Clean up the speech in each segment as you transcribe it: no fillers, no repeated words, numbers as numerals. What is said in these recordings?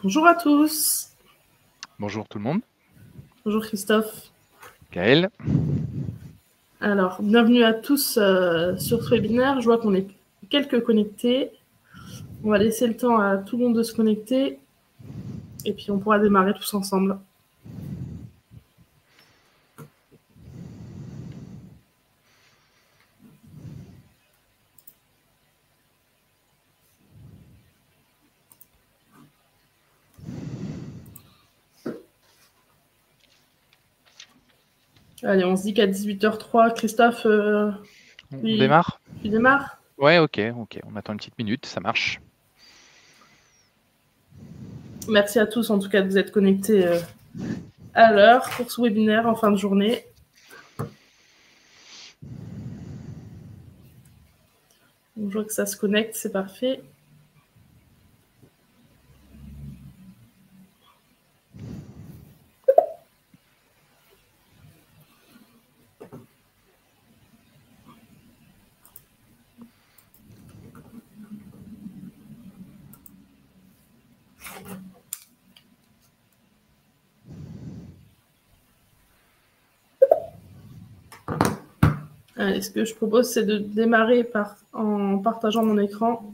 Bonjour à tous. Bonjour tout le monde. Bonjour Christophe. Gaël. Alors, bienvenue à tous sur ce webinaire. Je vois qu'on est quelques connectés. On va laisser le temps à tout le monde de se connecter et puis on pourra démarrer tous ensemble. Allez, on se dit qu'à 18h03, Christophe, On démarre? Tu démarres? Ouais, ok. On attend une petite minute, ça marche. Merci à tous en tout cas de vous être connectés à l'heure pour ce webinaire en fin de journée. Je vois que ça se connecte, c'est parfait. Allez, ce que je propose, c'est de démarrer en partageant mon écran.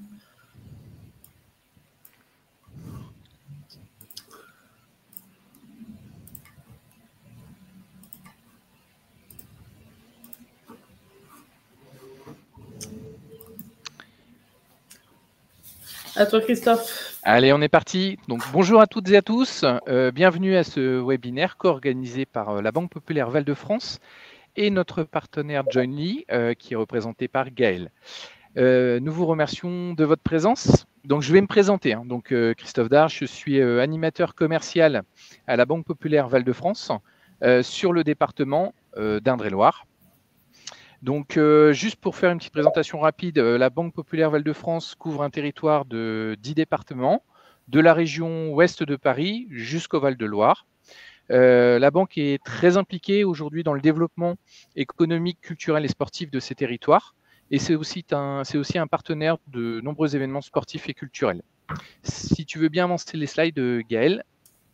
À toi, Christophe. Allez, on est parti. Donc, bonjour à toutes et à tous. Bienvenue à ce webinaire co-organisé par la Banque Populaire Val-de-France et notre partenaire Joinly, qui est représenté par Gaël. Nous vous remercions de votre présence. Donc, je vais me présenter. Donc, Christophe Darche, je suis animateur commercial à la Banque Populaire Val-de-France sur le département d'Indre-et-Loire. Donc, juste pour faire une petite présentation rapide, la Banque Populaire Val-de-France couvre un territoire de 10 départements, de la région ouest de Paris jusqu'au Val-de-Loire. La banque est très impliquée aujourd'hui dans le développement économique, culturel et sportif de ces territoires. Et c'est aussi un partenaire de nombreux événements sportifs et culturels. Si tu veux bien avancer les slides, Gaël.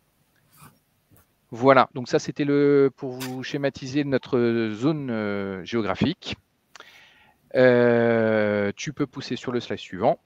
Voilà, donc ça c'était pour vous schématiser notre zone géographique. Tu peux pousser sur le slide suivant.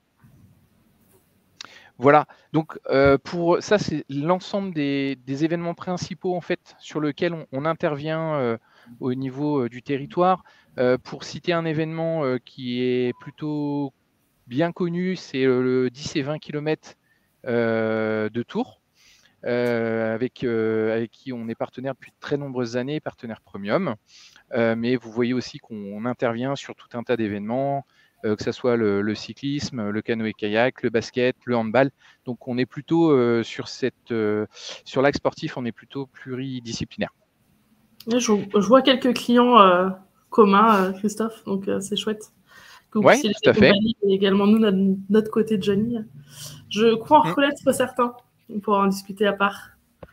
Voilà, donc ça c'est l'ensemble des événements principaux en fait sur lesquels on intervient au niveau du territoire. Pour citer un événement qui est plutôt bien connu, c'est le 10 et 20 km de Tours. Avec qui on est partenaire depuis de très nombreuses années, partenaire premium. Mais vous voyez aussi qu'on intervient sur tout un tas d'événements, que ce soit le cyclisme, le canoë-kayak, le basket, le handball. Donc on est plutôt sur l'axe sportif, on est plutôt pluridisciplinaire. Je vois quelques clients communs, Christophe, donc c'est chouette. Que vous puissiez les accompagner, et également nous, notre côté de Johnny. Je crois en reconnaître certains. On pourra en discuter à part.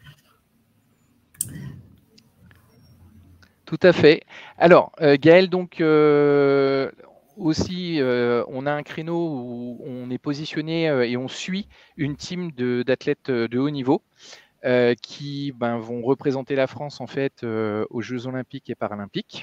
Tout à fait. Alors, Gaël, donc aussi, on a un créneau où on est positionné et on suit une team d'athlètes de haut niveau qui vont représenter la France en fait aux Jeux Olympiques et Paralympiques.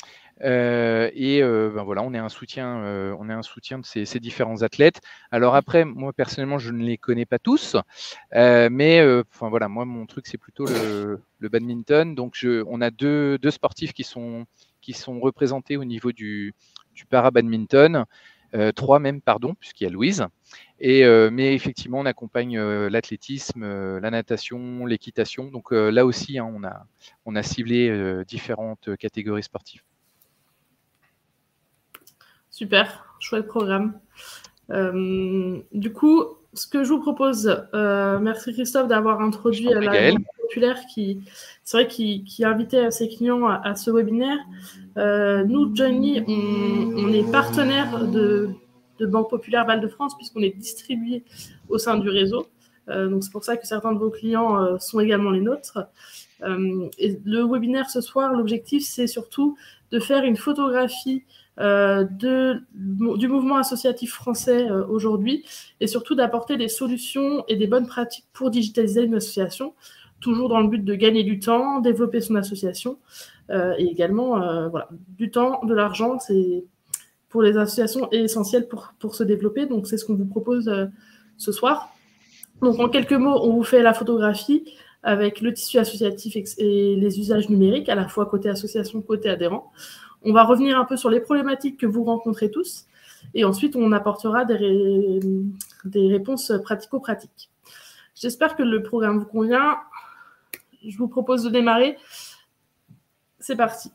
Voilà, on est un soutien de ces différents athlètes. Alors après, moi personnellement, je ne les connais pas tous, mais voilà, moi mon truc c'est plutôt le badminton. Donc on a deux sportifs qui sont représentés au niveau du para-badminton, 3 même, pardon, puisqu'il y a Louise. Mais effectivement, on accompagne l'athlétisme, la natation, l'équitation. Donc là aussi, hein, on a ciblé différentes catégories sportives. Super, chouette programme. Du coup, ce que je vous propose, merci Christophe d'avoir introduit la Banque Populaire qui invitait ses clients à ce webinaire. Nous, Johnny, on est partenaire de Banque Populaire Val-de-France puisqu'on est distribué au sein du réseau. Donc c'est pour ça que certains de vos clients sont également les nôtres. Et le webinaire ce soir, l'objectif, c'est surtout de faire une photographie du mouvement associatif français aujourd'hui, et surtout d'apporter des solutions et des bonnes pratiques pour digitaliser une association, toujours dans le but de gagner du temps, développer son association, et également voilà, du temps, de l'argent. C'est pour les associations est essentiel pour se développer. Donc c'est ce qu'on vous propose ce soir. Donc en quelques mots, on vous fait la photographie avec le tissu associatif et les usages numériques, à la fois côté association, côté adhérent. On va revenir un peu sur les problématiques que vous rencontrez tous, et ensuite on apportera des réponses pratico-pratiques. J'espère que le programme vous convient. Je vous propose de démarrer. C'est parti.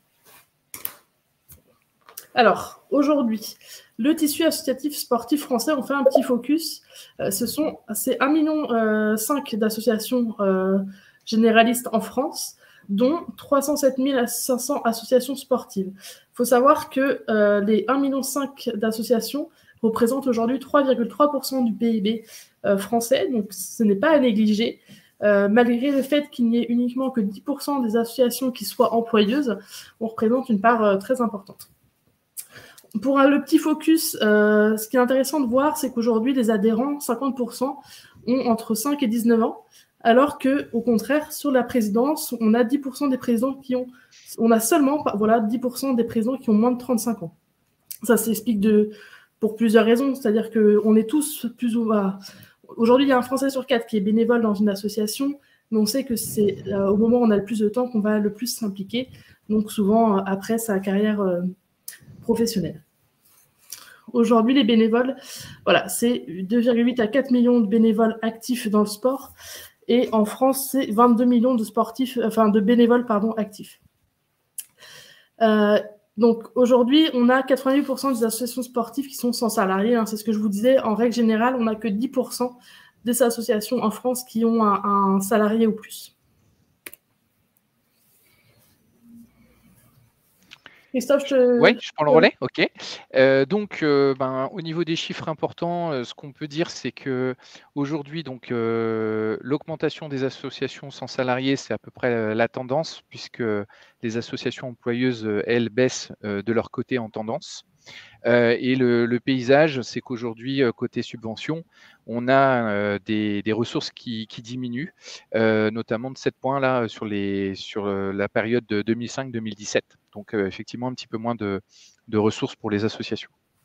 Alors, aujourd'hui, le tissu associatif sportif français, on fait un petit focus. C'est 1,5 million d'associations généralistes en France, dont 307 500 associations sportives. Il faut savoir que les 1,5 million d'associations représentent aujourd'hui 3,3% du PIB français, donc ce n'est pas à négliger. Malgré le fait qu'il n'y ait uniquement que 10% des associations qui soient employeuses, on représente une part très importante. Pour le petit focus, ce qui est intéressant de voir, c'est qu'aujourd'hui, les adhérents, 50%, ont entre 5 et 19 ans, alors qu'au contraire, sur la présidence, on a 10% des présidents on a seulement 10% des présidents qui ont moins de 35 ans. Ça s'explique pour plusieurs raisons, c'est-à-dire qu'on est tous plus ou moins... Aujourd'hui, il y a un Français sur 4 qui est bénévole dans une association, mais on sait que c'est au moment où on a le plus de temps qu'on va le plus s'impliquer, donc souvent après sa carrière professionnelle. Aujourd'hui, les bénévoles, voilà, c'est 2,8 à 4 millions de bénévoles actifs dans le sport, et en France, c'est 22 millions de bénévoles actifs. Donc aujourd'hui, on a 88% des associations sportives qui sont sans salariés, hein, c'est ce que je vous disais. En règle générale, on n'a que 10% des associations en France qui ont un salarié ou plus. Christophe, Oui, je prends le relais, ok. Donc, au niveau des chiffres importants, ce qu'on peut dire, c'est que aujourd'hui, l'augmentation des associations sans salariés, c'est à peu près la tendance, puisque les associations employeuses, elles, baissent de leur côté en tendance. Et le paysage, c'est qu'aujourd'hui, côté subvention, on a des ressources qui diminuent, notamment de 7 points là sur la période de 2005-2017. Donc effectivement, un petit peu moins de ressources pour les associations.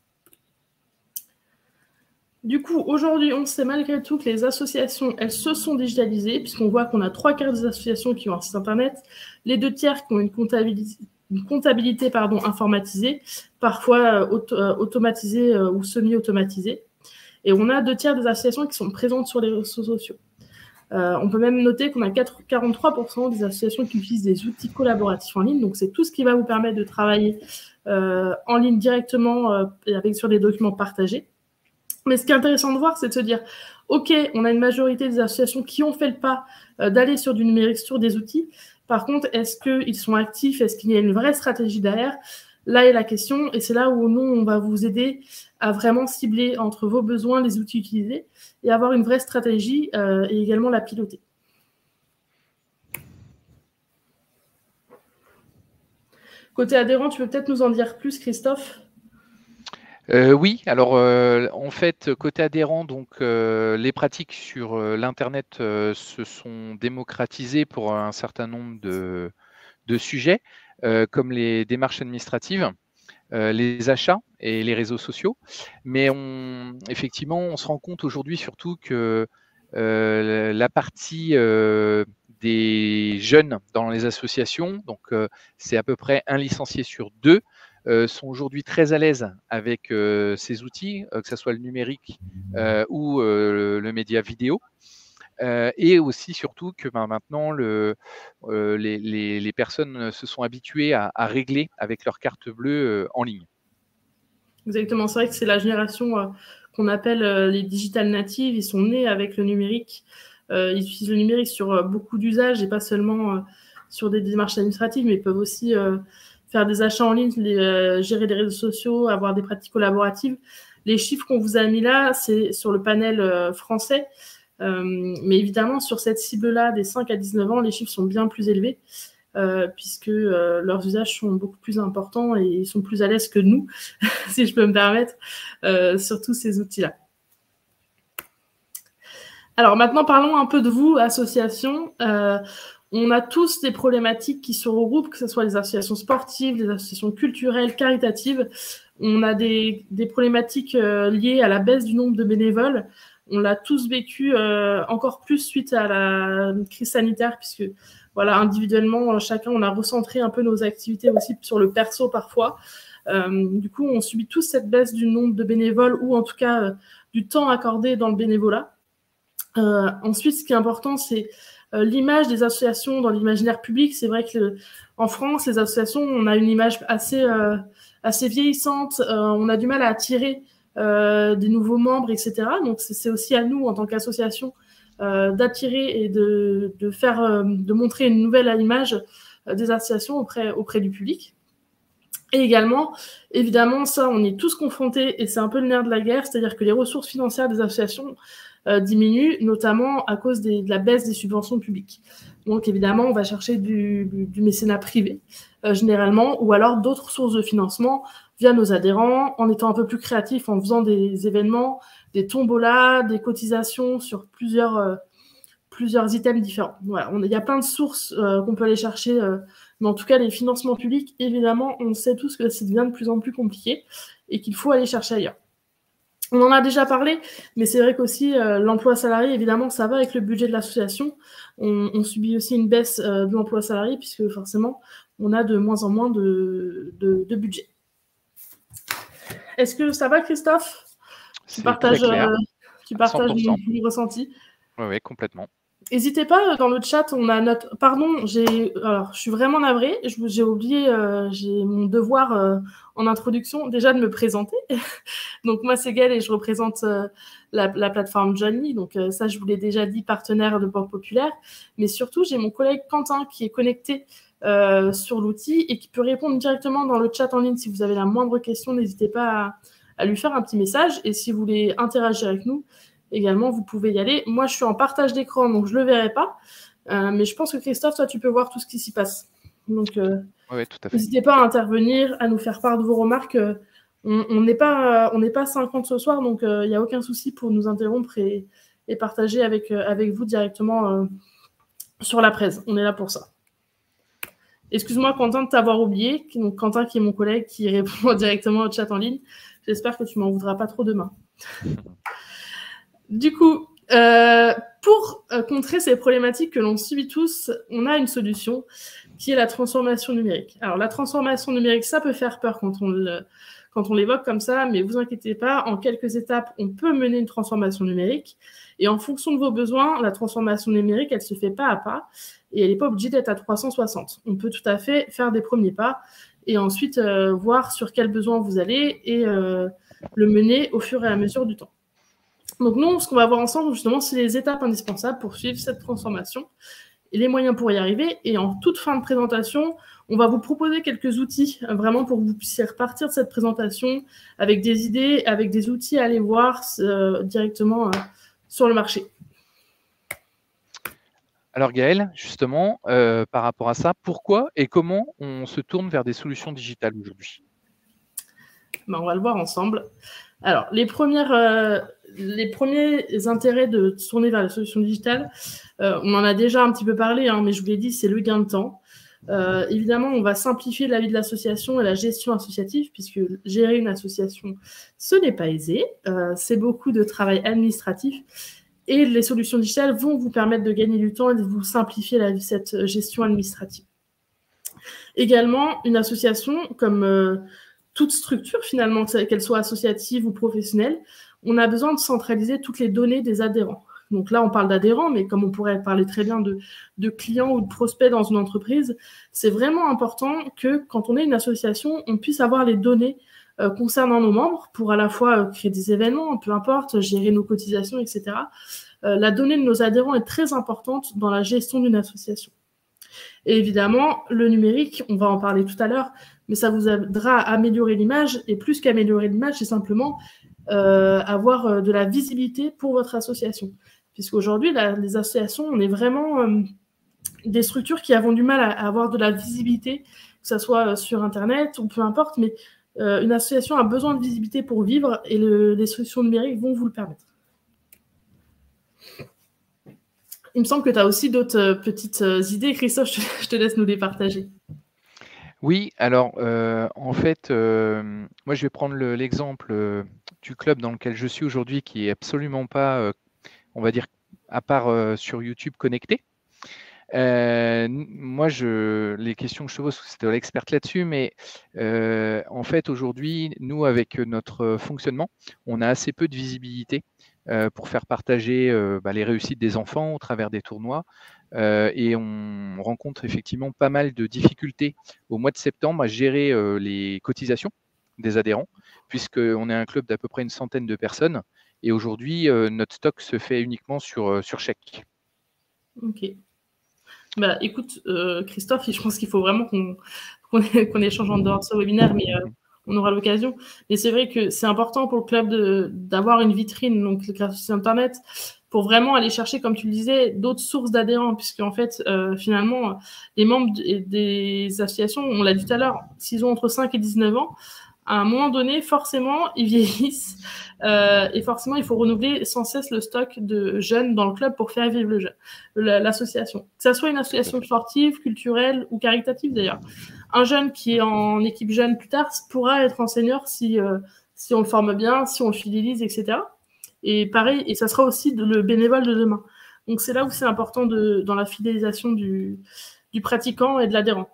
Du coup, aujourd'hui, on sait malgré tout que les associations, elles se sont digitalisées, puisqu'on voit qu'on a 3/4 des associations qui ont un site internet, les 2/3 qui ont une comptabilité informatisée, parfois automatisée ou semi-automatisée. Et on a 2/3 des associations qui sont présentes sur les réseaux sociaux. On peut même noter qu'on a 43% des associations qui utilisent des outils collaboratifs en ligne. Donc, c'est tout ce qui va vous permettre de travailler en ligne directement sur des documents partagés. Mais ce qui est intéressant de voir, c'est de se dire, OK, on a une majorité des associations qui ont fait le pas d'aller sur du numérique, sur des outils. Par contre, est-ce qu'ils sont actifs? Est-ce qu'il y a une vraie stratégie derrière? Là est la question, et c'est là où nous, on va vous aider à vraiment cibler entre vos besoins les outils utilisés et avoir une vraie stratégie et également la piloter. Côté adhérent, tu peux peut-être nous en dire plus, Christophe? Oui, alors en fait, côté adhérent, donc les pratiques sur l'Internet se sont démocratisées pour un certain nombre de sujets, comme les démarches administratives, les achats et les réseaux sociaux. Mais effectivement, on se rend compte aujourd'hui surtout que la partie des jeunes dans les associations, donc c'est à peu près 1 licencié sur 2, sont aujourd'hui très à l'aise avec ces outils, que ce soit le numérique ou le média vidéo. Et aussi surtout que maintenant les personnes se sont habituées à régler avec leur carte bleue en ligne. Exactement, c'est vrai que c'est la génération qu'on appelle les digital natives. Ils sont nés avec le numérique, ils utilisent le numérique sur beaucoup d'usages et pas seulement sur des démarches administratives, mais ils peuvent aussi faire des achats en ligne, gérer des réseaux sociaux, avoir des pratiques collaboratives. Les chiffres qu'on vous a mis là, c'est sur le panel français. Mais évidemment, sur cette cible-là, des 5 à 19 ans, les chiffres sont bien plus élevés, puisque leurs usages sont beaucoup plus importants et ils sont plus à l'aise que nous, si je peux me permettre, sur tous ces outils-là. Alors maintenant, parlons un peu de vous, associations. On a tous des problématiques qui se regroupent, que ce soit les associations sportives, les associations culturelles, caritatives. On a des problématiques liées à la baisse du nombre de bénévoles. On l'a tous vécu encore plus suite à la crise sanitaire, puisque voilà, individuellement, chacun, on a recentré un peu nos activités aussi sur le perso parfois. Du coup, on subit tous cette baisse du nombre de bénévoles ou en tout cas du temps accordé dans le bénévolat. Ensuite, ce qui est important, c'est l'image des associations dans l'imaginaire public. C'est vrai qu'en France, les associations, on a une image assez vieillissante. On a du mal à attirer des nouveaux membres, etc. Donc, c'est aussi à nous, en tant qu'association, d'attirer et de montrer une nouvelle image des associations auprès du public. Et également, évidemment, ça, on est tous confrontés, et c'est un peu le nerf de la guerre, c'est-à-dire que les ressources financières des associations diminuent, notamment à cause de la baisse des subventions publiques. Donc, évidemment, on va chercher du mécénat privé, généralement, ou alors d'autres sources de financement via nos adhérents, en étant un peu plus créatifs, en faisant des événements, des tombolas, des cotisations sur plusieurs items différents. Voilà, il y a plein de sources qu'on peut aller chercher, mais en tout cas, les financements publics, évidemment, on sait tous que ça devient de plus en plus compliqué et qu'il faut aller chercher ailleurs. On en a déjà parlé, mais c'est vrai qu'aussi l'emploi salarié, évidemment, ça va avec le budget de l'association. On subit aussi une baisse de l'emploi salarié puisque forcément, on a de moins en moins de budget. Est-ce que ça va, Christophe? Tu partages mon ressenti? Oui, complètement. N'hésitez pas, dans le chat, on a notre... Pardon, alors, je suis vraiment navrée, j'ai oublié, j'ai mon devoir en introduction, déjà de me présenter. Donc, moi, c'est Gaëlle et je représente la plateforme Johnny. Donc, ça, je vous l'ai déjà dit, partenaire de Banque Populaire. Mais surtout, j'ai mon collègue Quentin qui est connecté sur l'outil et qui peut répondre directement dans le chat en ligne. Si vous avez la moindre question, n'hésitez pas à lui faire un petit message. Et si vous voulez interagir avec nous, également, vous pouvez y aller. Moi, je suis en partage d'écran, donc je ne le verrai pas. Mais je pense que Christophe, toi, tu peux voir tout ce qui s'y passe. Donc, oui, tout à fait. N'hésitez pas à intervenir, à nous faire part de vos remarques. On n'est pas 50 ce soir, donc il n'y a aucun souci pour nous interrompre et partager avec vous directement sur la presse. On est là pour ça. Excuse-moi, Quentin, de t'avoir oublié. Donc, Quentin, qui est mon collègue, qui répond directement au chat en ligne. J'espère que tu m'en voudras pas trop demain. Du coup, pour contrer ces problématiques que l'on subit tous, on a une solution qui est la transformation numérique. Alors, la transformation numérique, ça peut faire peur quand on l'évoque comme ça, mais vous inquiétez pas, en quelques étapes, on peut mener une transformation numérique. Et en fonction de vos besoins, la transformation numérique, elle se fait pas à pas et elle n'est pas obligée d'être à 360. On peut tout à fait faire des premiers pas et ensuite voir sur quels besoins vous allez et le mener au fur et à mesure du temps. Donc nous, ce qu'on va voir ensemble, justement, c'est les étapes indispensables pour suivre cette transformation et les moyens pour y arriver. Et en toute fin de présentation, on va vous proposer quelques outils, vraiment pour que vous puissiez repartir de cette présentation avec des idées, avec des outils à aller voir directement sur le marché. Alors Gaëlle, justement, par rapport à ça, pourquoi et comment on se tourne vers des solutions digitales aujourd'hui? On va le voir ensemble. Alors, les premiers intérêts de tourner vers les solutions digitales, on en a déjà un petit peu parlé, mais je vous l'ai dit, c'est le gain de temps. Évidemment, on va simplifier la vie de l'association et la gestion associative, puisque gérer une association, ce n'est pas aisé. C'est beaucoup de travail administratif. Et les solutions digitales vont vous permettre de gagner du temps et de vous simplifier cette gestion administrative. Également, une association, comme toute structure finalement, qu'elle soit associative ou professionnelle, on a besoin de centraliser toutes les données des adhérents. Donc là, on parle d'adhérents, mais comme on pourrait parler très bien de clients ou de prospects dans une entreprise, c'est vraiment important que quand on est une association, on puisse avoir les données concernant nos membres pour à la fois créer des événements, peu importe, gérer nos cotisations, etc. La donnée de nos adhérents est très importante dans la gestion d'une association. Et évidemment, le numérique, on va en parler tout à l'heure, mais ça vous aidera à améliorer l'image. Et plus qu'améliorer l'image, c'est simplement avoir de la visibilité pour votre association. puisqu'aujourd'hui, les associations, on est vraiment des structures qui avons du mal à avoir de la visibilité, que ce soit sur Internet ou peu importe, mais une association a besoin de visibilité pour vivre et les solutions numériques vont vous le permettre. Il me semble que tu as aussi d'autres petites idées. Christophe, je te laisse nous les partager. Oui, alors en fait, moi je vais prendre l'exemple du club dans lequel je suis aujourd'hui qui est absolument pas, on va dire, à part sur YouTube connecté. Moi, les questions que je te pose, c'était l'experte là-dessus, mais en fait, aujourd'hui, nous, avec notre fonctionnement, on a assez peu de visibilité pour faire partager les réussites des enfants au travers des tournois. Et on rencontre effectivement pas mal de difficultés au mois de septembre à gérer les cotisations des adhérents, puisqu'on est un club d'à peu près une centaine de personnes. Et aujourd'hui, notre stock se fait uniquement sur chèque. Ok. Bah, écoute, Christophe, je pense qu'il faut vraiment qu'on échange en dehors de ce webinaire, mais on aura l'occasion. Et c'est vrai que c'est important pour le club d'avoir une vitrine, donc grâce à Internet, pour vraiment aller chercher, comme tu le disais, d'autres sources d'adhérents, puisque en fait, finalement, les membres des associations, on l'a dit tout à l'heure, s'ils ont entre 5 et 19 ans, à un moment donné, forcément, ils vieillissent et forcément, il faut renouveler sans cesse le stock de jeunes dans le club pour faire vivre l'association. Que ça soit une association sportive, culturelle ou caritative d'ailleurs. Un jeune qui est en équipe jeune plus tard pourra être en senior si on le forme bien, si on le fidélise, etc. Et pareil, et ça sera aussi le bénévole de demain. Donc c'est là où c'est important dans la fidélisation du pratiquant et de l'adhérent.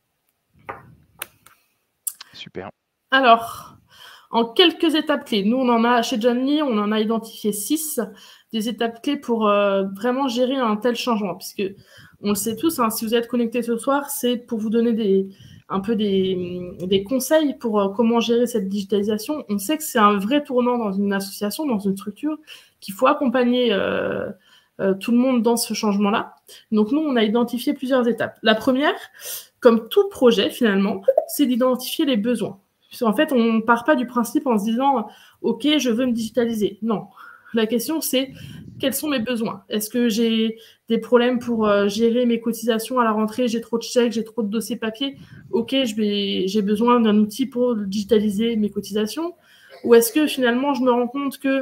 Super. Alors, en quelques étapes clés, nous on en a chez John Lee, on en a identifié 6 des étapes clés pour vraiment gérer un tel changement, puisque on le sait tous, hein, si vous êtes connectés ce soir, c'est pour vous donner un peu des conseils pour comment gérer cette digitalisation. On sait que c'est un vrai tournant dans une association, dans une structure, qu'il faut accompagner tout le monde dans ce changement-là. Donc nous, on a identifié plusieurs étapes. La première, comme tout projet finalement, c'est d'identifier les besoins. En fait, on ne part pas du principe en se disant « Ok, je veux me digitaliser ». Non. La question, c'est quels sont mes besoins? Est-ce que j'ai des problèmes pour gérer mes cotisations à la rentrée? J'ai trop de chèques, j'ai trop de dossiers papier. Ok, j'ai besoin d'un outil pour digitaliser mes cotisations. Ou est-ce que finalement, je me rends compte que,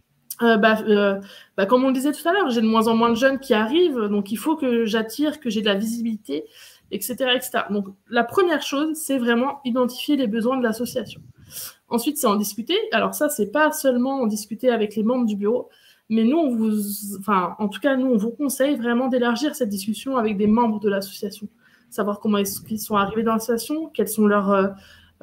comme on le disait tout à l'heure, j'ai de moins en moins de jeunes qui arrivent, donc il faut que j'attire, que j'ai de la visibilité, etc., etc. Donc, la première chose, c'est vraiment identifier les besoins de l'association. Ensuite, c'est en discuter. Alors ça, c'est pas seulement en discuter avec les membres du bureau, mais nous, en tout cas, nous, on vous conseille vraiment d'élargir cette discussion avec des membres de l'association. Savoir comment est-ce qu'ils sont arrivés dans l'association, quelles sont leurs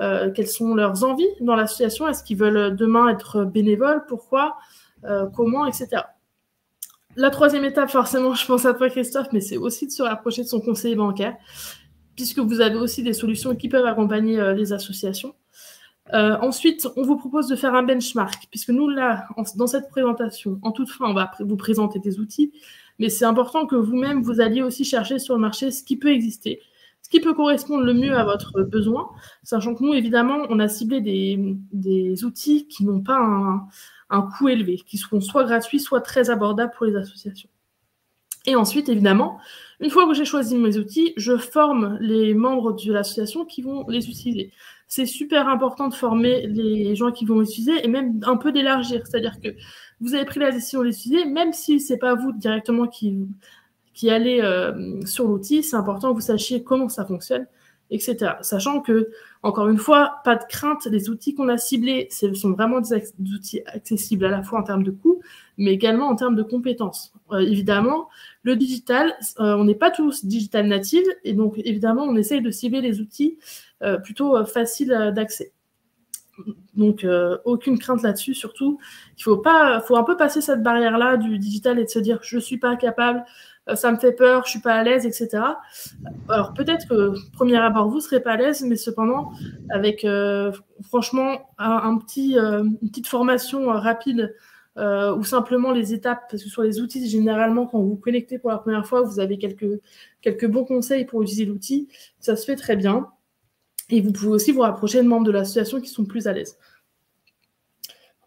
envies dans l'association, est-ce qu'ils veulent demain être bénévoles, pourquoi, comment, etc. La troisième étape, forcément, je pense à toi, Christophe, mais c'est aussi de se rapprocher de son conseiller bancaire, puisque vous avez aussi des solutions qui peuvent accompagner les associations. Ensuite, on vous propose de faire un benchmark, puisque nous, là, dans cette présentation, en toute fin, on va vous présenter des outils, mais c'est important que vous-même, vous alliez aussi chercher sur le marché ce qui peut exister, ce qui peut correspondre le mieux à votre besoin, sachant que nous, évidemment, on a ciblé des outils qui n'ont pas un coût élevé, qui seront soit gratuits, soit très abordables pour les associations. Et ensuite, évidemment, une fois que j'ai choisi mes outils, je forme les membres de l'association qui vont les utiliser. C'est super important de former les gens qui vont l'utiliser et même un peu d'élargir. C'est-à-dire que vous avez pris la décision de l'utiliser, même si ce n'est pas vous directement qui allez sur l'outil, c'est important que vous sachiez comment ça fonctionne, etc. Sachant que, encore une fois, pas de crainte, les outils qu'on a ciblés, ce sont vraiment des outils accessibles à la fois en termes de coût, mais également en termes de compétences. Évidemment, le digital, on n'est pas tous digital natives, et donc évidemment, on essaye de cibler les outils plutôt faciles d'accès. Donc, aucune crainte là-dessus, surtout. Il faut un peu passer cette barrière-là du digital et de se dire « je ne suis pas capable ». Ça me fait peur, je suis pas à l'aise, etc. Alors peut-être que premier abord vous serez pas à l'aise, mais cependant avec franchement une petite formation rapide ou simplement les étapes, parce que sur les outils généralement quand vous vous connectez pour la première fois, vous avez quelques bons conseils pour utiliser l'outil, ça se fait très bien. Et vous pouvez aussi vous rapprocher de membres de l'association qui sont plus à l'aise.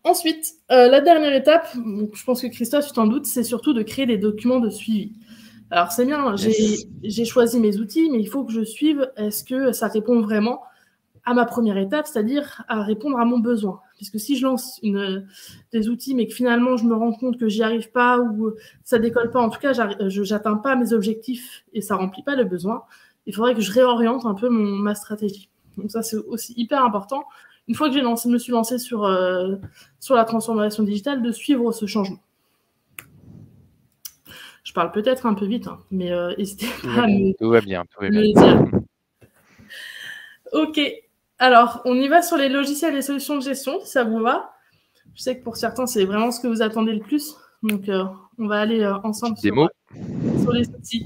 Ensuite, la dernière étape, je pense que Christophe, tu t'en doutes, c'est surtout de créer des documents de suivi. Alors, c'est bien, j'ai choisi mes outils, mais il faut que je suive, est-ce que ça répond vraiment à ma première étape, c'est-à-dire à répondre à mon besoin. Puisque si je lance des outils, mais que finalement, je me rends compte que j'y arrive pas ou ça décolle pas, en tout cas, je n'atteins pas mes objectifs et ça remplit pas le besoin, il faudrait que je réoriente un peu ma stratégie. Donc ça, c'est aussi hyper important. Une fois que je me suis lancée sur la transformation digitale, de suivre ce changement. Je parle peut-être un peu vite, hein, mais n'hésitez pas à me... Tout va bien. dire. Ok, alors on y va sur les logiciels et solutions de gestion, si ça vous va. Je sais que pour certains, c'est vraiment ce que vous attendez le plus. Donc, on va aller ensemble sur les outils.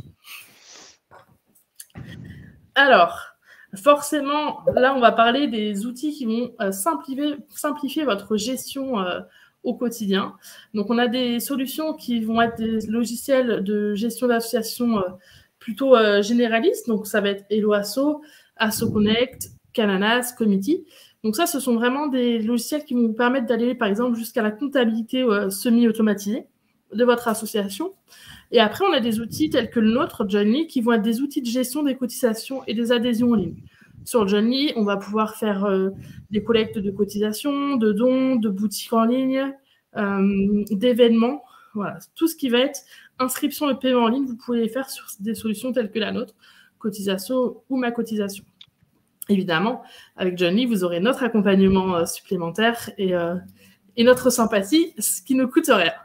Alors, forcément, là, on va parler des outils qui vont simplifier votre gestion au quotidien. Donc, on a des solutions qui vont être des logiciels de gestion d'associations plutôt généralistes. Donc, ça va être Eloasso, AssoConnect, Cananas, Committee. Donc ça, ce sont vraiment des logiciels qui vont vous permettre d'aller, par exemple, jusqu'à la comptabilité semi-automatisée de votre association. Et après, on a des outils tels que le nôtre, Johnny, qui vont être des outils de gestion des cotisations et des adhésions en ligne. Sur Johnny, on va pouvoir faire des collectes de cotisations, de dons, de boutiques en ligne, d'événements. Voilà, tout ce qui va être inscription et paiement en ligne, vous pouvez les faire sur des solutions telles que la nôtre, Cotisation ou Ma Cotisation. Évidemment, avec Johnny, vous aurez notre accompagnement supplémentaire et notre sympathie, ce qui ne coûte rien.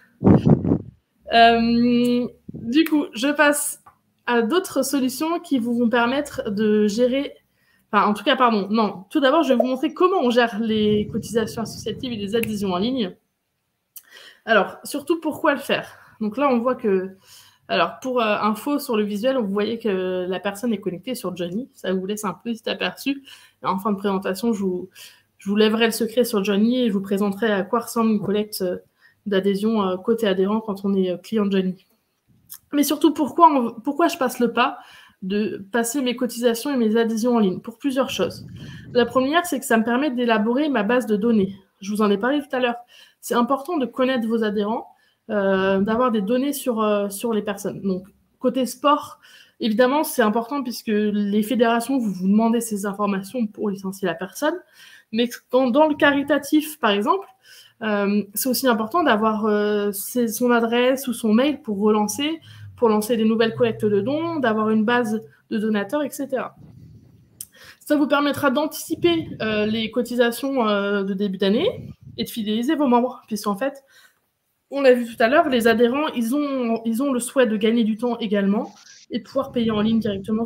Du coup, je passe à d'autres solutions qui vont permettre de gérer... Enfin, en tout cas, pardon, non. Tout d'abord, je vais vous montrer comment on gère les cotisations associatives et les adhésions en ligne. Alors, surtout, pourquoi le faire? Donc là, on voit que... Alors, pour info sur le visuel, vous voyez que la personne est connectée sur Johnny. Ça vous laisse un petit aperçu. Et en fin de présentation, je vous lèverai le secret sur Johnny et je vous présenterai à quoi ressemble une collecte d'adhésion côté adhérent quand on est client Johnny. Mais surtout, pourquoi je passe le pas de passer mes cotisations et mes adhésions en ligne? Pour plusieurs choses. La première, c'est que ça me permet d'élaborer ma base de données. Je vous en ai parlé tout à l'heure. C'est important de connaître vos adhérents, d'avoir des données sur les personnes. Donc, côté sport, évidemment, c'est important puisque les fédérations, vous demandez ces informations pour licencier la personne. Mais dans le caritatif, par exemple, c'est aussi important d'avoir son adresse ou son mail pour lancer des nouvelles collectes de dons, d'avoir une base de donateurs, etc. Ça vous permettra d'anticiper les cotisations de début d'année et de fidéliser vos membres, puisqu'en fait, on l'a vu tout à l'heure, les adhérents, ils ont le souhait de gagner du temps également et de pouvoir payer en ligne directement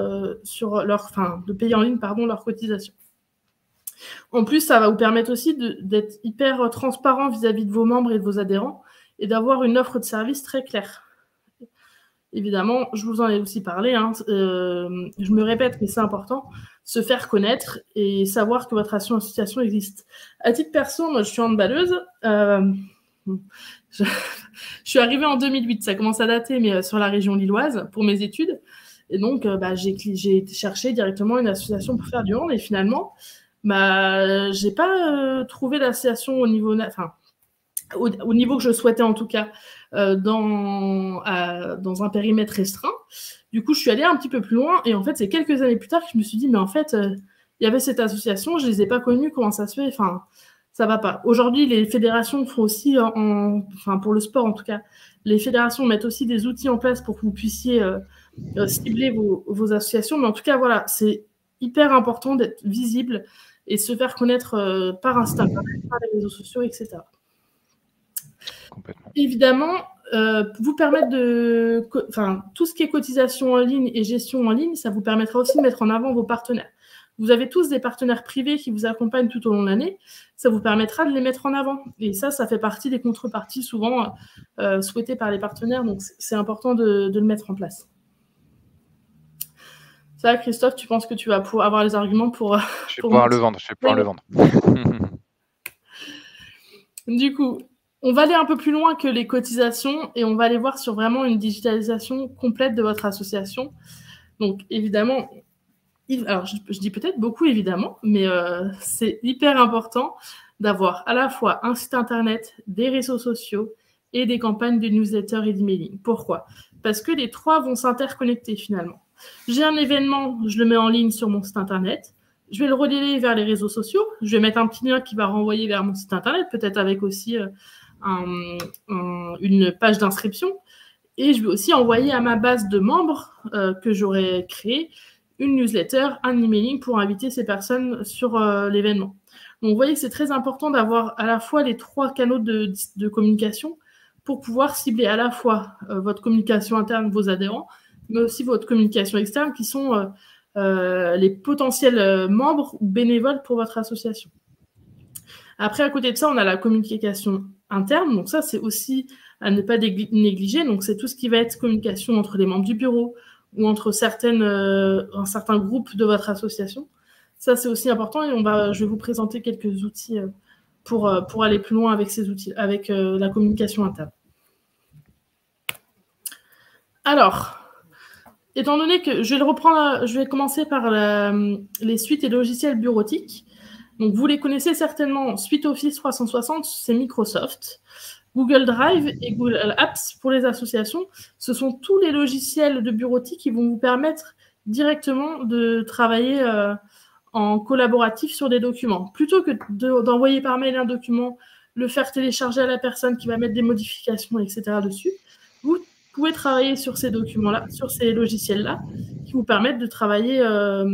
de payer en ligne, leur cotisation. En plus, ça va vous permettre aussi d'être hyper transparent vis-à-vis de vos membres et de vos adhérents et d'avoir une offre de service très claire. Évidemment, je vous en ai aussi parlé, je me répète, mais c'est important, se faire connaître et savoir que votre association existe. À titre perso, moi, je suis handballeuse. Je suis arrivée en 2008, ça commence à dater, mais sur la région lilloise pour mes études. Et donc, j'ai cherché directement une association pour faire du hand. Et finalement, j'ai pas trouvé d'association au niveau que je souhaitais en tout cas, dans un périmètre restreint. Du coup, je suis allée un petit peu plus loin. Et en fait, c'est quelques années plus tard que je me suis dit, mais en fait, il y avait cette association, je les ai pas connues, comment ça se fait? Enfin, ça va pas. Aujourd'hui, les fédérations font aussi, pour le sport en tout cas, les fédérations mettent aussi des outils en place pour que vous puissiez cibler vos associations. Mais en tout cas, voilà, c'est hyper important d'être visible et se faire connaître par Instagram, par les réseaux sociaux, etc. Complètement. Évidemment, vous permettre tout ce qui est cotisation en ligne et gestion en ligne, ça vous permettra aussi de mettre en avant vos partenaires. Vous avez tous des partenaires privés qui vous accompagnent tout au long de l'année. Ça vous permettra de les mettre en avant. Et ça fait partie des contreparties souvent souhaitées par les partenaires. Donc, c'est important de le mettre en place. Ça, Christophe, tu penses que tu vas pouvoir avoir les arguments pour... Je vais pouvoir le vendre. Du coup, on va aller un peu plus loin que les cotisations et on va aller voir sur vraiment une digitalisation complète de votre association. Donc, évidemment... Alors, je dis peut-être beaucoup, évidemment, mais c'est hyper important d'avoir à la fois un site internet, des réseaux sociaux et des campagnes de newsletter et d'emailing. Pourquoi? Parce que les trois vont s'interconnecter finalement. J'ai un événement, je le mets en ligne sur mon site internet, je vais le relayer vers les réseaux sociaux, je vais mettre un petit lien qui va renvoyer vers mon site internet, peut-être avec aussi une page d'inscription, et je vais aussi envoyer à ma base de membres que j'aurai créée une newsletter, un emailing pour inviter ces personnes sur l'événement. Donc vous voyez que c'est très important d'avoir à la fois les trois canaux de communication pour pouvoir cibler à la fois votre communication interne, vos adhérents, mais aussi votre communication externe qui sont les potentiels membres ou bénévoles pour votre association. Après, à côté de ça, on a la communication interne. Donc ça, c'est aussi à ne pas négliger. Donc c'est tout ce qui va être communication entre les membres du bureau ou entre un certain groupe de votre association. Ça, c'est aussi important et je vais vous présenter quelques outils pour aller plus loin avec ces outils, avec la communication interne. Alors, étant donné que je vais commencer par les suites et logiciels bureautiques. Donc, vous les connaissez certainement. Suite Office 360, c'est Microsoft. Google Drive et Google Apps pour les associations, ce sont tous les logiciels de bureautique qui vont vous permettre directement de travailler en collaboratif sur des documents. Plutôt que d'envoyer par mail un document, le faire télécharger à la personne qui va mettre des modifications, etc. dessus, vous pouvez travailler sur ces documents-là, sur ces logiciels-là, qui vous permettent de travailler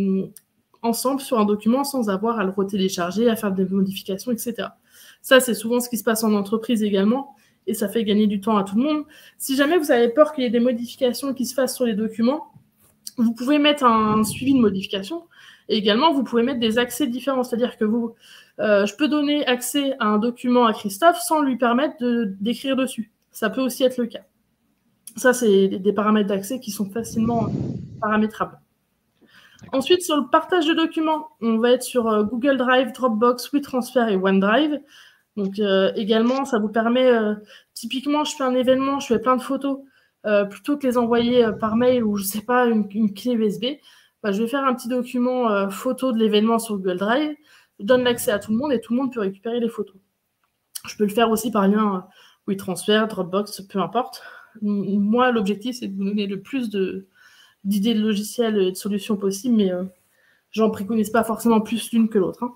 ensemble sur un document sans avoir à le retélécharger, à faire des modifications, etc. Ça, c'est souvent ce qui se passe en entreprise également, et ça fait gagner du temps à tout le monde. Si jamais vous avez peur qu'il y ait des modifications qui se fassent sur les documents, vous pouvez mettre un suivi de modification, et également, vous pouvez mettre des accès différents, c'est-à-dire que je peux donner accès à un document à Christophe sans lui permettre d'écrire dessus. Ça peut aussi être le cas. Ça, c'est des paramètres d'accès qui sont facilement paramétrables. Ensuite, sur le partage de documents, on va être sur Google Drive, Dropbox, WeTransfer et OneDrive. Donc, également, ça vous permet, typiquement, je fais un événement, je fais plein de photos, plutôt que les envoyer par mail ou, je ne sais pas, une clé USB, je vais faire un petit document photo de l'événement sur Google Drive, je donne l'accès à tout le monde et tout le monde peut récupérer les photos. Je peux le faire aussi par lien WeTransfer, Dropbox, peu importe. Moi, l'objectif, c'est de vous donner le plus d'idées de logiciels et de solutions possibles, mais j'en préconise pas forcément plus l'une que l'autre. Hein.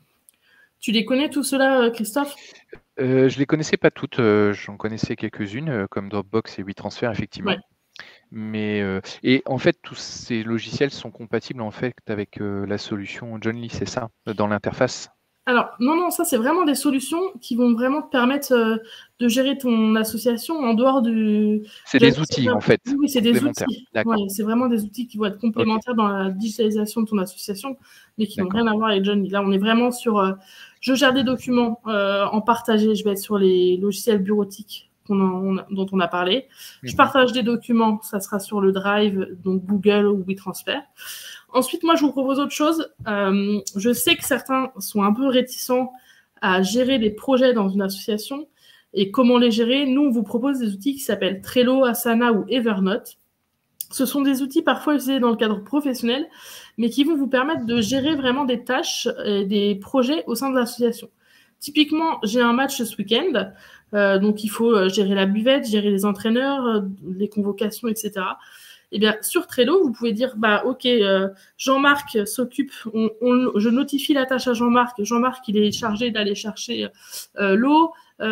Tu les connais tout cela, Christophe? Je les connaissais pas toutes, j'en connaissais quelques-unes, comme Dropbox et WeTransfer, effectivement. Ouais. Mais et en fait, tous ces logiciels sont compatibles en fait avec la solution Johnly, c'est ça, dans l'interface? Alors, non, ça, c'est vraiment des solutions qui vont vraiment te permettre de gérer ton association en dehors du... C'est des outils, en fait. Oui, c'est des outils. Ouais, c'est vraiment des outils qui vont être complémentaires dans la digitalisation de ton association, mais qui n'ont rien à voir avec Johnly. Là, on est vraiment sur... je gère des documents en partagé. Je vais être sur les logiciels bureautiques dont on a parlé. Je partage des documents. Ça sera sur le Drive, donc Google ou WeTransfer. Ensuite, moi, je vous propose autre chose. Je sais que certains sont un peu réticents à gérer des projets dans une association et comment les gérer. Nous, on vous propose des outils qui s'appellent Trello, Asana ou Evernote. Ce sont des outils parfois utilisés dans le cadre professionnel, mais qui vont vous permettre de gérer vraiment des tâches et des projets au sein de l'association. Typiquement, j'ai un match ce week-end, donc il faut gérer la buvette, gérer les entraîneurs, les convocations, etc. Eh bien, sur Trello, vous pouvez dire, OK, Jean-Marc s'occupe, je notifie la tâche à Jean-Marc. Jean-Marc, il est chargé d'aller chercher l'eau.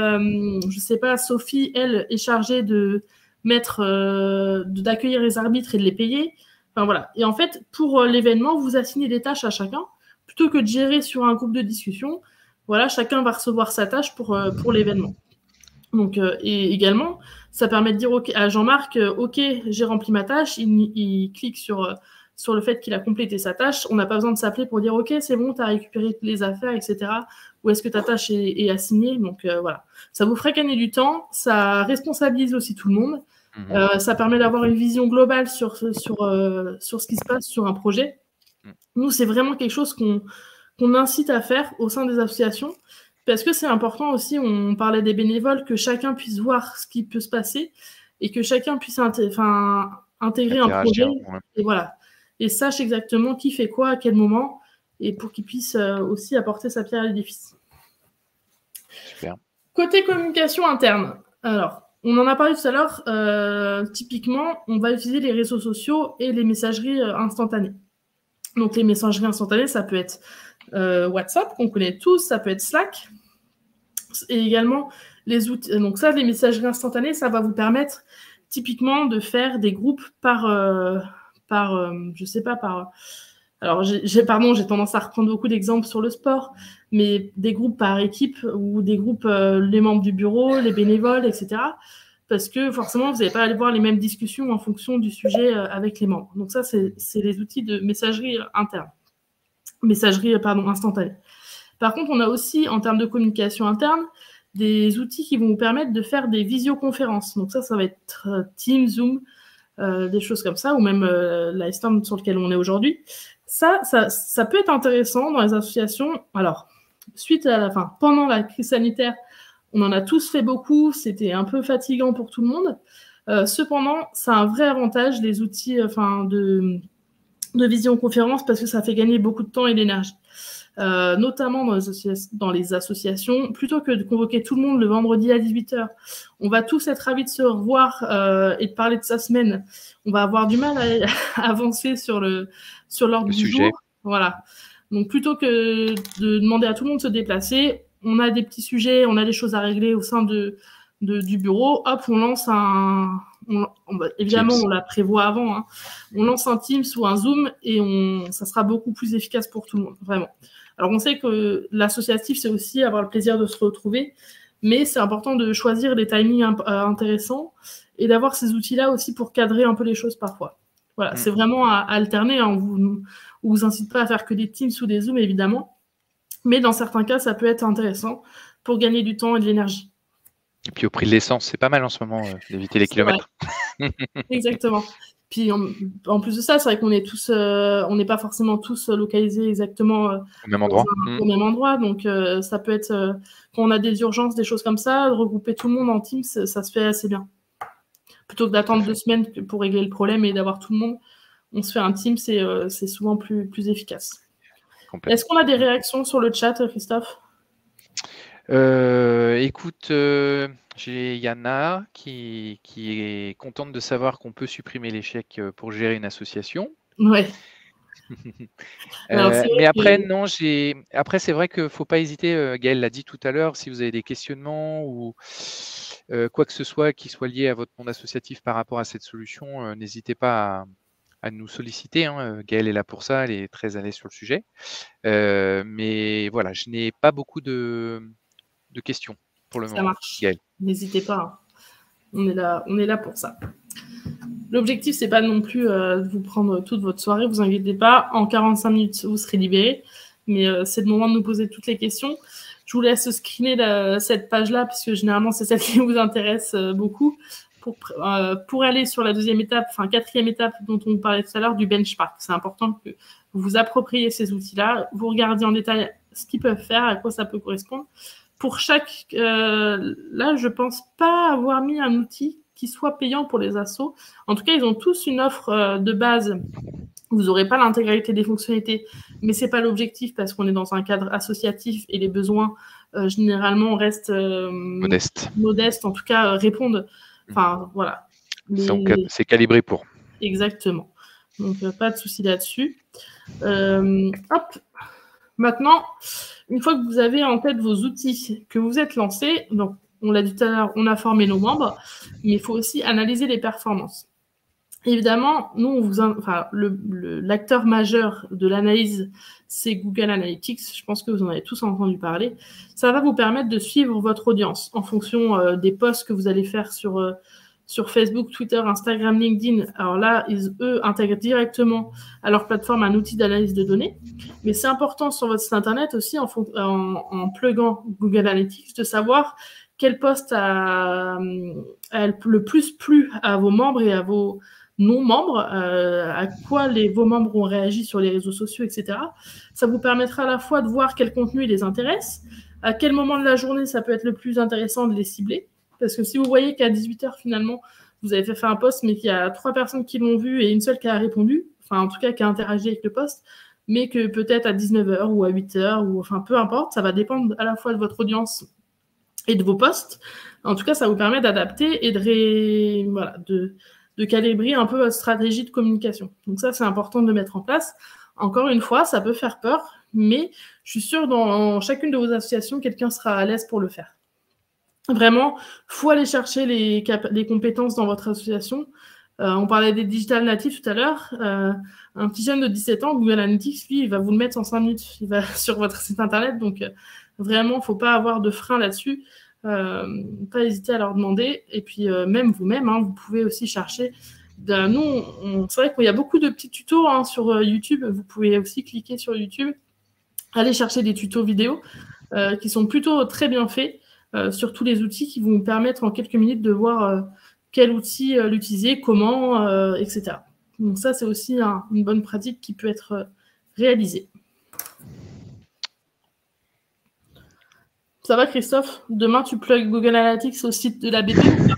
Je sais pas, Sophie, elle, est chargée d'accueillir les arbitres et de les payer. Enfin, voilà. Et en fait, pour l'événement, vous assignez des tâches à chacun, plutôt que de gérer sur un groupe de discussion. Voilà, chacun va recevoir sa tâche pour l'événement. Donc, et également, ça permet de dire à Jean-Marc, OK, j'ai rempli ma tâche. Il clique sur le fait qu'il a complété sa tâche. On n'a pas besoin de s'appeler pour dire, OK, c'est bon, tu as récupéré les affaires, etc. Ou est-ce que ta tâche est assignée? Donc, voilà. Ça vous ferait gagner du temps. Ça responsabilise aussi tout le monde. Ça permet d'avoir une vision globale sur ce qui se passe sur un projet. Nous, c'est vraiment quelque chose qu'on incite à faire au sein des associations. Parce que c'est important aussi, on parlait des bénévoles, que chacun puisse voir ce qui peut se passer et que chacun puisse intégrer un projet. Ouais. Et voilà. Et sache exactement qui fait quoi, à quel moment, et pour qu'il puisse aussi apporter sa pierre à l'édifice. Super. Côté communication interne, alors, on en a parlé tout à l'heure, typiquement, on va utiliser les réseaux sociaux et les messageries instantanées. Donc, les messageries instantanées, ça peut être WhatsApp, qu'on connaît tous, ça peut être Slack, et également les outils. Donc ça, les messageries instantanées, ça va vous permettre typiquement de faire des groupes je sais pas, alors j'ai tendance à reprendre beaucoup d'exemples sur le sport, mais des groupes par équipe ou des groupes, les membres du bureau, les bénévoles, etc. Parce que forcément, vous n'allez pas aller voir les mêmes discussions en fonction du sujet avec les membres. Donc ça, c'est les outils de messagerie interne. Instantanée. Par contre, on a aussi, en termes de communication interne, des outils qui vont vous permettre de faire des visioconférences. Donc ça va être Teams, Zoom, des choses comme ça, ou même Livestorm sur lequel on est aujourd'hui. Ça peut être intéressant dans les associations. Alors, pendant la crise sanitaire, on en a tous fait beaucoup, c'était un peu fatigant pour tout le monde. Cependant, ça a un vrai avantage, les outils de visioconférence, parce que ça fait gagner beaucoup de temps et d'énergie. Notamment dans les associations, plutôt que de convoquer tout le monde le vendredi à 18h, on va tous être ravis de se revoir et de parler de sa semaine. On va avoir du mal à avancer sur l'ordre du jour. Voilà. Donc, plutôt que de demander à tout le monde de se déplacer, on a des petits sujets, on a des choses à régler au sein du bureau. Hop, on lance évidemment, on la prévoit avant. Hein. On lance un Teams ou un Zoom et ça sera beaucoup plus efficace pour tout le monde, vraiment. Alors, on sait que l'associatif, c'est aussi avoir le plaisir de se retrouver, mais c'est important de choisir des timings intéressants et d'avoir ces outils-là aussi pour cadrer un peu les choses parfois. Voilà, c'est vraiment à alterner. Hein. On vous incite pas à faire que des Teams ou des Zooms, évidemment, mais dans certains cas, ça peut être intéressant pour gagner du temps et de l'énergie. Et puis au prix de l'essence, c'est pas mal en ce moment d'éviter les kilomètres. Exactement. Puis en plus de ça, c'est vrai qu'on est tous, on n'est pas forcément tous localisés exactement au même endroit. Au même endroit. Donc ça peut être, quand on a des urgences, des choses comme ça, regrouper tout le monde en Teams, ça se fait assez bien. Plutôt que d'attendre 2 semaines pour régler le problème et d'avoir tout le monde, on se fait un Teams, c'est souvent plus efficace. Est-ce qu'on a des réactions sur le chat, Christophe ? Écoute, j'ai Yana qui est contente de savoir qu'on peut supprimer les chèques pour gérer une association. Ouais. Mais après, non, après, c'est vrai qu'il ne faut pas hésiter, Gaëlle l'a dit tout à l'heure, si vous avez des questionnements ou quoi que ce soit qui soit lié à votre monde associatif par rapport à cette solution, n'hésitez pas à nous solliciter. Hein. Gaëlle est là pour ça, elle est très à l'aise sur le sujet. Mais voilà, je n'ai pas beaucoup de questions pour le moment. Ça marche. Gaëlle. N'hésitez pas. On est là pour ça. L'objectif, c'est pas non plus de vous prendre toute votre soirée, vous inquiétez pas. En 45 minutes, vous serez libérés. Mais c'est le moment de nous poser toutes les questions. Je vous laisse screener cette page-là, parce que généralement, c'est celle qui vous intéresse beaucoup. Pour aller sur la quatrième étape dont on parlait tout à l'heure, du benchmark. C'est important que vous vous appropriez ces outils-là, vous regardez en détail ce qu'ils peuvent faire, à quoi ça peut correspondre. Pour chaque... là, je pense pas avoir mis un outil qui soit payant pour les assos. En tout cas, ils ont tous une offre de base. Vous n'aurez pas l'intégralité des fonctionnalités, mais ce n'est pas l'objectif parce qu'on est dans un cadre associatif et les besoins, généralement, restent modestes, en tout cas, répondent. Enfin, voilà. C'est calibré pour. Exactement. Donc, pas de souci là-dessus. Hop. Maintenant, une fois que vous avez en tête vos outils, que vous êtes lancés, donc on l'a dit tout à l'heure, on a formé nos membres, mais il faut aussi analyser les performances. Évidemment, nous, l'acteur majeur de l'analyse, c'est Google Analytics. Je pense que vous en avez tous entendu parler. Ça va vous permettre de suivre votre audience en fonction des posts que vous allez faire sur Facebook, Twitter, Instagram, LinkedIn. Alors là, eux intègrent directement à leur plateforme un outil d'analyse de données. Mais c'est important sur votre site internet aussi, en pluguant Google Analytics, de savoir quel post a le plus plu à vos membres et à vos non-membres, à quoi vos membres ont réagi sur les réseaux sociaux, etc. Ça vous permettra à la fois de voir quel contenu les intéresse, à quel moment de la journée ça peut être le plus intéressant de les cibler. Parce que si vous voyez qu'à 18h, finalement, vous avez fait un post, mais qu'il y a 3 personnes qui l'ont vu et une seule qui a répondu, enfin, en tout cas, qui a interagi avec le post, mais que peut-être à 19h ou à 8h, ou enfin, peu importe, ça va dépendre à la fois de votre audience et de vos posts. En tout cas, ça vous permet d'adapter et de calibrer un peu votre stratégie de communication. Donc ça, c'est important de mettre en place. Encore une fois, ça peut faire peur, mais je suis sûre dans chacune de vos associations, quelqu'un sera à l'aise pour le faire. Vraiment, il faut aller chercher les compétences dans votre association. On parlait des digital natifs tout à l'heure. Un petit jeune de 17 ans, Google Analytics, lui, il va vous le mettre en 5 minutes. Il va sur votre site internet. Donc, vraiment, il ne faut pas avoir de frein là-dessus. Pas hésiter à leur demander. Et puis, même vous-même, vous pouvez aussi chercher. Nous, c'est vrai qu'il y a beaucoup de petits tutos sur YouTube. Vous pouvez aussi cliquer sur YouTube, aller chercher des tutos vidéo qui sont plutôt très bien faits sur tous les outils qui vont vous permettre en quelques minutes de voir quel outil l'utiliser, comment, etc. Donc ça, c'est aussi une bonne pratique qui peut être réalisée. Ça va, Christophe? Demain, tu plugues Google Analytics au site de la BP?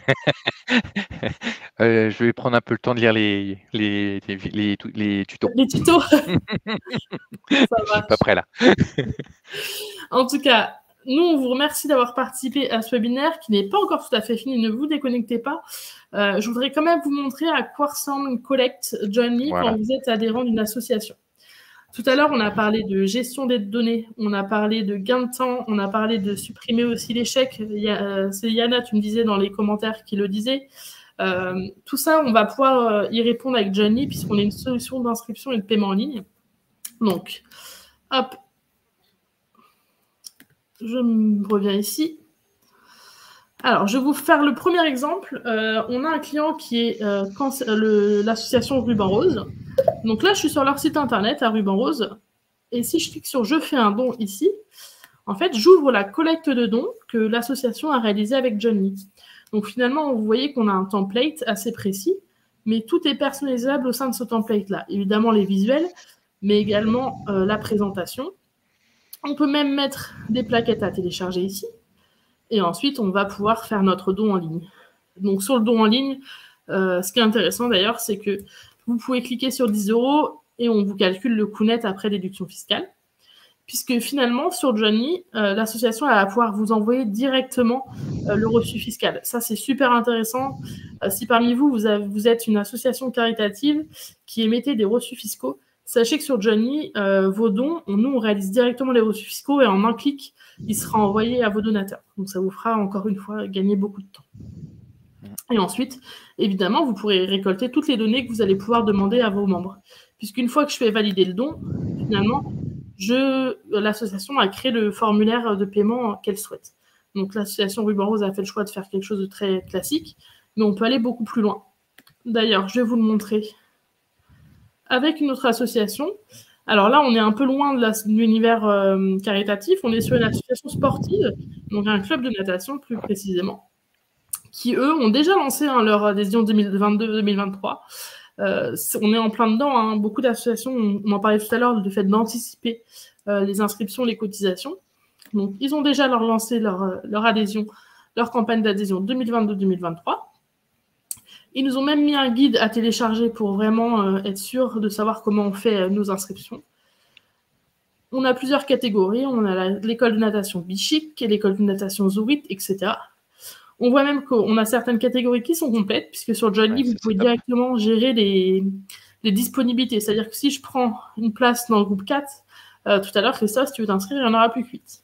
Je vais prendre un peu le temps de lire les tutos. Les tutos. Ça va. Je suis pas prêt là. En tout cas, nous, on vous remercie d'avoir participé à ce webinaire qui n'est pas encore tout à fait fini. Ne vous déconnectez pas. Je voudrais quand même vous montrer à quoi ressemble Collect Join Me quand vous êtes adhérent d'une association. Tout à l'heure, on a parlé de gestion des données, on a parlé de gain de temps, on a parlé de supprimer aussi les chèques. C'est Yana, tu me disais dans les commentaires qui le disait. Tout ça, on va pouvoir y répondre avec Join Me puisqu'on a une solution d'inscription et de paiement en ligne. Donc, hop, je reviens ici. Alors, je vais vous faire le premier exemple. On a un client qui est l'association Ruban Rose. Donc là, je suis sur leur site internet à Ruban Rose. Et si je clique sur « Je fais un don » ici, en fait, j'ouvre la collecte de dons que l'association a réalisée avec Join Me. Donc finalement, vous voyez qu'on a un template assez précis, mais tout est personnalisable au sein de ce template-là. Évidemment, les visuels, mais également la présentation. On peut même mettre des plaquettes à télécharger ici. Et ensuite, on va pouvoir faire notre don en ligne. Donc, sur le don en ligne, ce qui est intéressant d'ailleurs, c'est que vous pouvez cliquer sur 10 € et on vous calcule le coût net après déduction fiscale. Puisque finalement, sur Join Me, l'association va pouvoir vous envoyer directement le reçu fiscal. Ça, c'est super intéressant. Si parmi vous, vous êtes une association caritative qui émettait des reçus fiscaux, sachez que sur Join Me, vos dons, nous, on réalise directement les reçus fiscaux et en un clic, il sera envoyé à vos donateurs. Donc, ça vous fera, encore une fois, gagner beaucoup de temps. Et ensuite, évidemment, vous pourrez récolter toutes les données que vous allez pouvoir demander à vos membres. Puisqu'une fois que je fais valider le don, finalement, l'association a créé le formulaire de paiement qu'elle souhaite. Donc, l'association Ruban Rose a fait le choix de faire quelque chose de très classique, mais on peut aller beaucoup plus loin. D'ailleurs, je vais vous le montrer avec une autre association. Alors là, on est un peu loin de l'univers caritatif. On est sur une association sportive, donc un club de natation plus précisément, qui, eux, ont déjà lancé leur adhésion 2022-2023. On est en plein dedans. Beaucoup d'associations, on en parlait tout à l'heure, du fait d'anticiper les inscriptions, les cotisations. Donc, ils ont déjà lancé leur adhésion, leur campagne d'adhésion 2022-2023. Ils nous ont même mis un guide à télécharger pour vraiment être sûr de savoir comment on fait nos inscriptions. On a plusieurs catégories. On a l'école de natation Bichic, l'école de natation Zourit, etc. On voit même qu'on a certaines catégories qui sont complètes, puisque sur Join Me, vous pouvez directement gérer les disponibilités. C'est-à-dire que si je prends une place dans le groupe 4, tout à l'heure, Christophe, si tu veux t'inscrire, il n'y en aura plus que 8.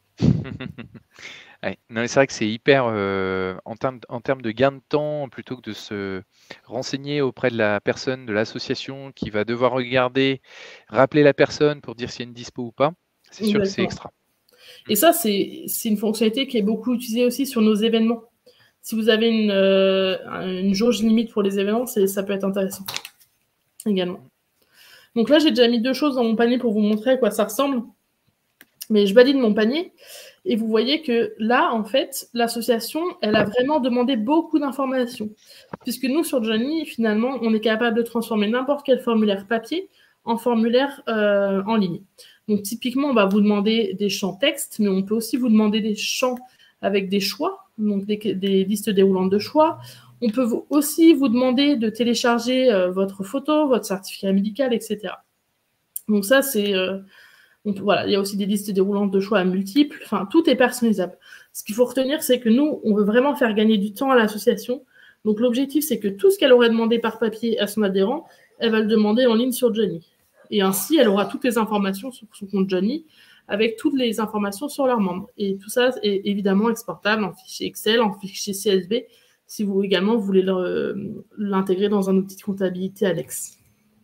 Ouais. Non, c'est vrai que c'est hyper, en termes de gain de temps, plutôt que de se renseigner auprès de la personne, de l'association, qui va devoir regarder, rappeler la personne pour dire s'il y a une dispo ou pas, c'est sûr que c'est extra. Et ça, c'est une fonctionnalité qui est beaucoup utilisée aussi sur nos événements. Si vous avez une jauge limite pour les événements, ça peut être intéressant également. Donc là, j'ai déjà mis 2 choses dans mon panier pour vous montrer à quoi ça ressemble. Mais je valide mon panier et vous voyez que là, en fait, l'association, elle a vraiment demandé beaucoup d'informations. Puisque nous, sur Join Me, finalement, on est capable de transformer n'importe quel formulaire papier en formulaire en ligne. Donc, typiquement, on va vous demander des champs texte, mais on peut aussi vous demander des champs avec des choix, donc des listes déroulantes de choix. On peut aussi vous demander de télécharger votre photo, votre certificat médical, etc. Donc ça, c'est... voilà, il y a aussi des listes déroulantes de choix à multiples. Enfin, tout est personnalisable. Ce qu'il faut retenir, c'est que nous, on veut vraiment faire gagner du temps à l'association. Donc, l'objectif, c'est que tout ce qu'elle aurait demandé par papier à son adhérent, elle va le demander en ligne sur Johnny. Et ainsi, elle aura toutes les informations sur son compte Johnny, avec toutes les informations sur leurs membres. Et tout ça est évidemment exportable en fichier Excel, en fichier CSV, si vous également voulez l'intégrer dans un outil de comptabilité annexe.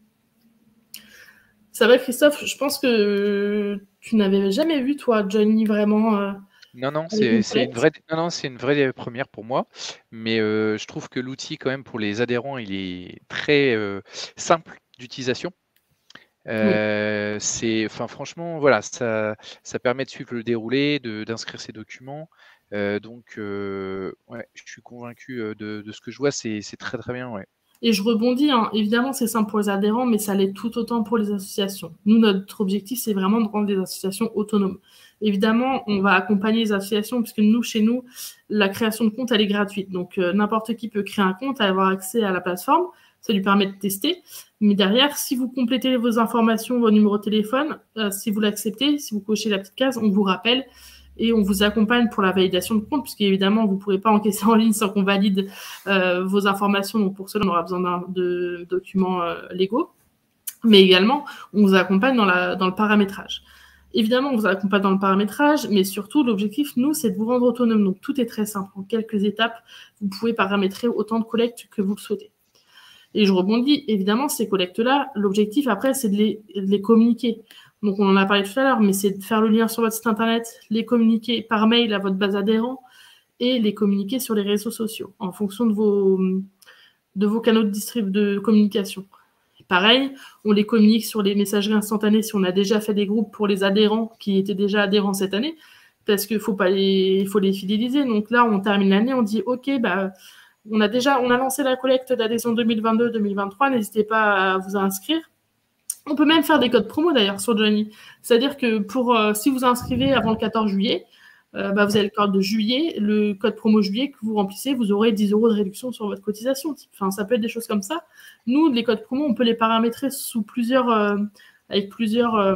Ça va, Christophe? Je pense que tu n'avais jamais vu, toi, Johnny, vraiment... Non, c'est une vraie première pour moi, mais je trouve que l'outil, quand même, pour les adhérents, il est très simple d'utilisation. Franchement, voilà, ça permet de suivre le déroulé, d'inscrire ses documents. Donc, ouais, je suis convaincu de ce que je vois, c'est très très bien. Ouais. Et je rebondis, hein, évidemment, c'est simple pour les adhérents, mais ça l'est tout autant pour les associations. Nous, notre objectif, c'est vraiment de rendre les associations autonomes. Évidemment, on va accompagner les associations, puisque chez nous, la création de compte, elle est gratuite. Donc, n'importe qui peut créer un compte, avoir accès à la plateforme. Ça lui permet de tester. Mais derrière, si vous complétez vos informations, vos numéros de téléphone, si vous l'acceptez, si vous cochez la petite case, on vous rappelle et on vous accompagne pour la validation de compte, puisqu'évidemment, vous ne pourrez pas encaisser en ligne sans qu'on valide vos informations. Donc, pour cela, on aura besoin de documents légaux. Mais également, on vous accompagne dans le paramétrage. Évidemment, on vous accompagne dans le paramétrage, mais surtout, l'objectif, nous, c'est de vous rendre autonome. Donc, tout est très simple. En quelques étapes, vous pouvez paramétrer autant de collectes que vous le souhaitez. Et je rebondis, évidemment, ces collectes-là, l'objectif, après, c'est de les communiquer. Donc, on en a parlé tout à l'heure, mais c'est de faire le lien sur votre site internet, les communiquer par mail à votre base adhérents et les communiquer sur les réseaux sociaux en fonction de vos canaux de communication. Et pareil, on les communique sur les messageries instantanées si on a déjà fait des groupes pour les adhérents qui étaient déjà adhérents cette année, parce qu'il faut les fidéliser. Donc là, on termine l'année, on dit « Ok, on a lancé la collecte d'adhésion 2022-2023, n'hésitez pas à vous inscrire. » On peut même faire des codes promo d'ailleurs sur Johnny. C'est-à-dire que si vous inscrivez avant le 14 juillet, vous avez le code de juillet, le code promo juillet que vous remplissez, vous aurez 10 € de réduction sur votre cotisation. Enfin, ça peut être des choses comme ça. Nous, les codes promo, on peut les paramétrer avec plusieurs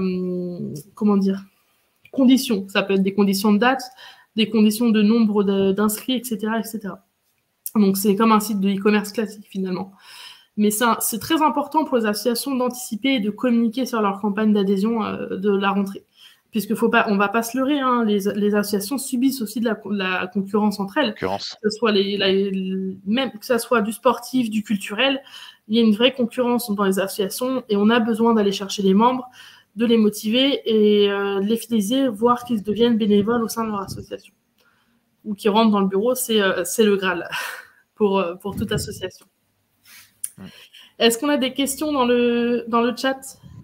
conditions. Ça peut être des conditions de date, des conditions de nombre d'inscrits, etc., etc. Donc, c'est comme un site de e-commerce classique, finalement. Mais c'est très important pour les associations d'anticiper et de communiquer sur leur campagne d'adhésion de la rentrée. Puisqu'on ne va pas se leurrer, hein, les associations subissent aussi de la concurrence entre elles. Que ce soit même que ce soit du sportif, du culturel, il y a une vraie concurrence dans les associations et on a besoin d'aller chercher les membres, de les motiver et de les fidéliser, voire qu'ils deviennent bénévoles au sein de leur association. Ou qu'ils rentrent dans le bureau, c'est le Graal pour toute association. Est-ce qu'on a des questions dans le chat?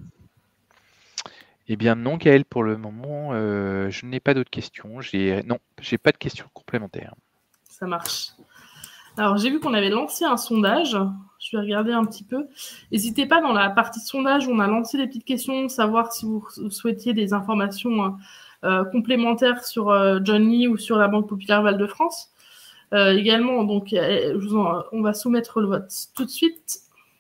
Eh bien non, Gaël, pour le moment, je n'ai pas d'autres questions. Non, j'ai pas de questions complémentaires. Ça marche. Alors, j'ai vu qu'on avait lancé un sondage. Je vais regarder un petit peu. N'hésitez pas, dans la partie sondage, on a lancé des petites questions, savoir si vous souhaitiez des informations complémentaires sur Johnny ou sur la Banque Populaire Val-de-France. Également, donc, on va soumettre le vote tout de suite.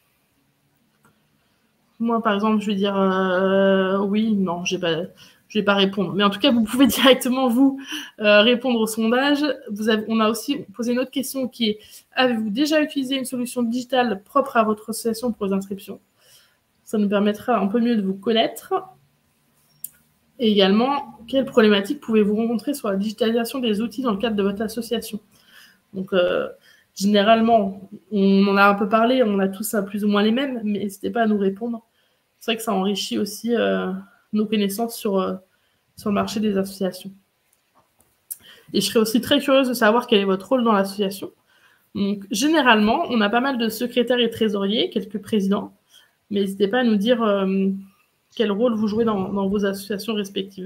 Moi, par exemple, je vais dire oui, non, je vais pas répondre. Mais en tout cas, vous pouvez directement, répondre au sondage. On a aussi posé une autre question qui est « Avez-vous déjà utilisé une solution digitale propre à votre association pour les inscriptions ?» Ça nous permettra un peu mieux de vous connaître. Et également, quelles problématiques pouvez-vous rencontrer sur la digitalisation des outils dans le cadre de votre association? Donc, généralement, on en a un peu parlé, on a tous plus ou moins les mêmes, mais n'hésitez pas à nous répondre. C'est vrai que ça enrichit aussi nos connaissances sur le marché des associations. Et je serais aussi très curieuse de savoir quel est votre rôle dans l'association. Donc, généralement, on a pas mal de secrétaires et trésoriers, quelques présidents, mais n'hésitez pas à nous dire quel rôle vous jouez dans vos associations respectives.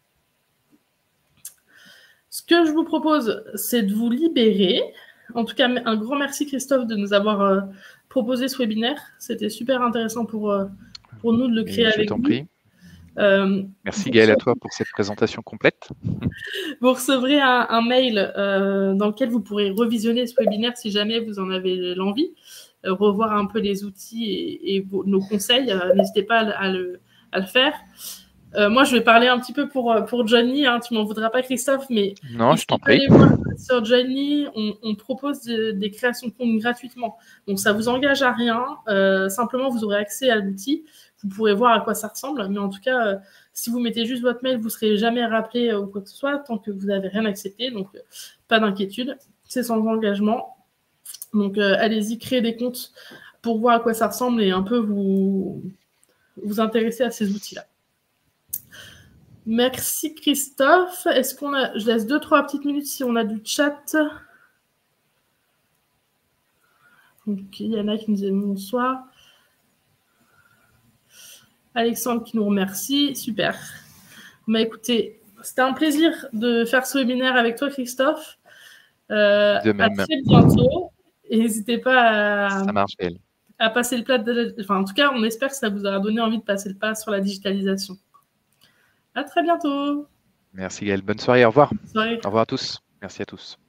Ce que je vous propose, c'est de vous libérer. En tout cas, un grand merci, Christophe, de nous avoir proposé ce webinaire. C'était super intéressant pour nous de le créer avec vous. Je t'en prie. Merci Gaël à toi pour cette présentation complète. Vous recevrez un mail dans lequel vous pourrez revisionner ce webinaire si jamais vous en avez l'envie, revoir un peu les outils et nos conseils. N'hésitez pas à le faire. Moi, je vais parler un petit peu pour Johnny. Hein, tu m'en voudras pas, Christophe, mais non, je t'en prie. Allez voir sur Johnny, on propose des créations de compte gratuitement. Donc, ça vous engage à rien. Simplement, vous aurez accès à l'outil. Vous pourrez voir à quoi ça ressemble. Mais en tout cas, si vous mettez juste votre mail, vous ne serez jamais rappelé ou quoi que ce soit tant que vous n'avez rien accepté. Donc, pas d'inquiétude. C'est sans engagement. Donc, allez-y, créez des comptes pour voir à quoi ça ressemble et un peu vous intéresser à ces outils-là. Merci Christophe. Est-ce qu'on a... Je laisse 2-3 petites minutes si on a du chat. Donc, Yana qui nous dit bonsoir. Alexandre qui nous remercie. Super. Bah, écoutez, c'était un plaisir de faire ce webinaire avec toi, Christophe. De même. À très bientôt. Et n'hésitez pas Ça marche, elle. À passer le pas. Enfin, en tout cas, on espère que ça vous aura donné envie de passer le pas sur la digitalisation. À très bientôt. Merci Gaëlle. Bonne soirée. Au revoir. Bonne soirée. Au revoir à tous. Merci à tous.